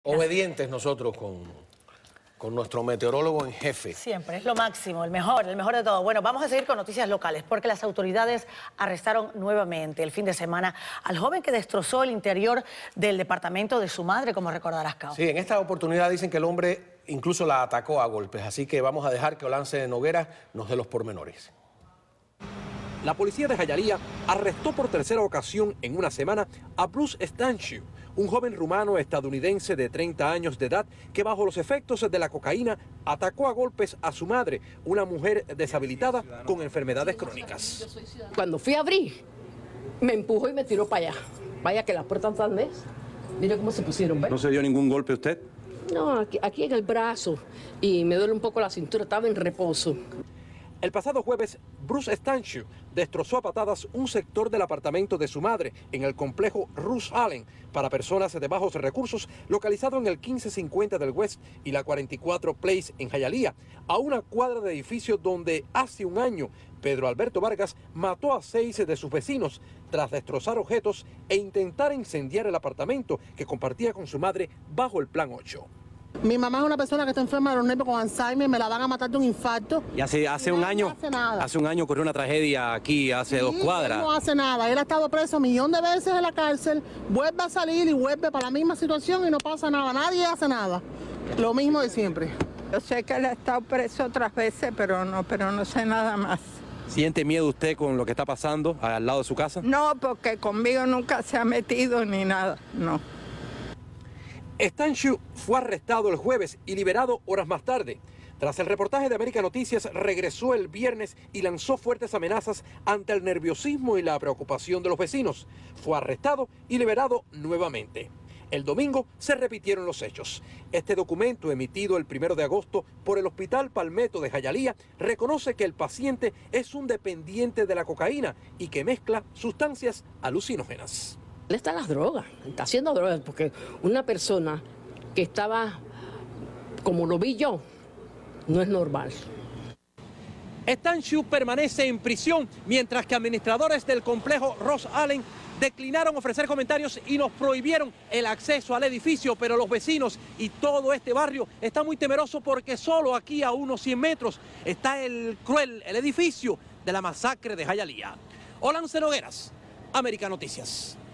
Obedientes nosotros con nuestro meteorólogo en jefe. Siempre, es lo máximo, el mejor de todo. Bueno, vamos a seguir con noticias locales, porque las autoridades arrestaron nuevamente el fin de semana al joven que destrozó el interior del departamento de su madre, como recordarás, Cao. Sí, en esta oportunidad dicen que el hombre incluso la atacó a golpes, así que vamos a dejar que Olance Noguera nos dé los pormenores. La policía de Hialeah arrestó por tercera ocasión en una semana a Bruce Stanciu, un joven rumano estadounidense de 30 años de edad que bajo los efectos de la cocaína atacó a golpes a su madre, una mujer deshabilitada con enfermedades crónicas. Cuando fui a abrir, me empujó y me tiró para allá. Vaya que las puertas están de mire cómo se pusieron, ¿ves? ¿No se dio ningún golpe usted? No, aquí en el brazo y me duele un poco la cintura, estaba en reposo. El pasado jueves, Bruce Stanciu destrozó a patadas un sector del apartamento de su madre en el complejo Rush Allen para personas de bajos recursos, localizado en el 1550 del West y la 44 Place en Hialeah, a una cuadra de edificio donde hace un año Pedro Alberto Vargas mató a 6 de sus vecinos tras destrozar objetos e intentar incendiar el apartamento que compartía con su madre bajo el Plan 8. Mi mamá es una persona que está enferma de los nervios con Alzheimer, me la van a matar de un infarto. Y hace un año, hace un año ocurrió una tragedia aquí, hace 2 cuadras. Él no hace nada, él ha estado preso 1.000.000 de veces en la cárcel, vuelve a salir y vuelve para la misma situación y no pasa nada, nadie hace nada. Lo mismo de siempre. Yo sé que él ha estado preso otras veces, pero no sé nada más. ¿Siente miedo usted con lo que está pasando al lado de su casa? No, porque conmigo nunca se ha metido ni nada, no. Stanciu fue arrestado el jueves y liberado horas más tarde. Tras el reportaje de América Noticias, regresó el viernes y lanzó fuertes amenazas ante el nerviosismo y la preocupación de los vecinos. Fue arrestado y liberado nuevamente. El domingo se repitieron los hechos. Este documento, emitido el 1 de agosto por el Hospital Palmetto de Hialeah, reconoce que el paciente es un dependiente de la cocaína y que mezcla sustancias alucinógenas. Él está en las drogas, está haciendo drogas, porque una persona que estaba como lo vi yo, no es normal. Stanciu permanece en prisión, mientras que administradores del complejo Rush Allen declinaron ofrecer comentarios y nos prohibieron el acceso al edificio, pero los vecinos y todo este barrio está muy temeroso porque solo aquí a unos 100 metros está el edificio de la masacre de Hialeah. Olance Nogueras, América Noticias.